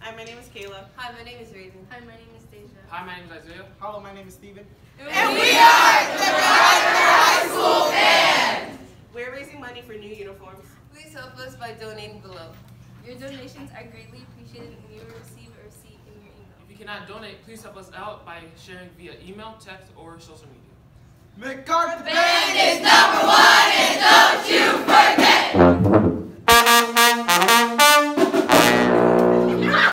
Hi, my name is Kayla. Hi, my name is Raven. Hi, my name is Deja. Hi, my name is Isaiah. Hello, my name is Steven. And we are the Gardner High School Band! We're raising money for new uniforms. Please help us by donating below. Your donations are greatly appreciated and you will receive a receipt in your email. If you cannot donate, please help us out by sharing via email, text, or social media. McCarthy Band!